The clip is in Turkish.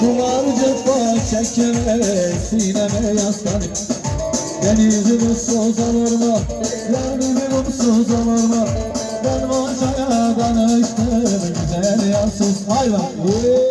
Duvar cefa çekeme sineme yaslanıp denizim uçsuz olur mu? Denizim uçsuz olur mu? Ben Gonça'ya danıştım güzel yansız hayvan.